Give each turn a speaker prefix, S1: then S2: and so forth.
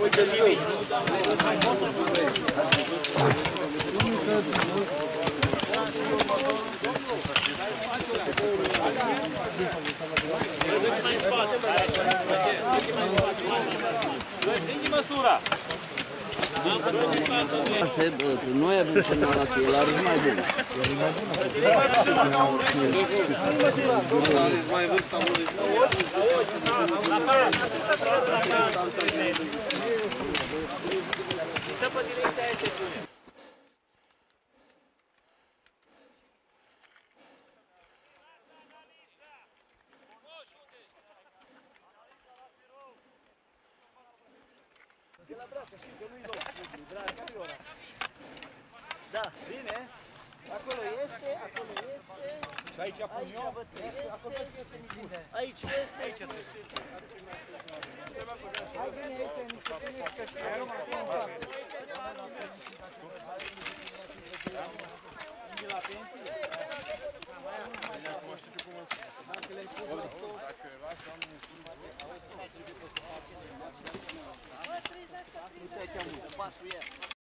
S1: Noi avem semnal la el are mai bun.
S2: Da, bine. Acolo este, acolo este.
S3: Și aici pun eu?
S2: Văd că este.
S3: Acolo este micuț.
S2: Aici este. Aici
S3: Hai vine aici, niște teniți, că știu. Nu mai pun bani. La pensii? Acum știu cum o să... Dacă le-ai pus la tot... Dacă lași, am un fund.
S2: Uite aici am pasul e.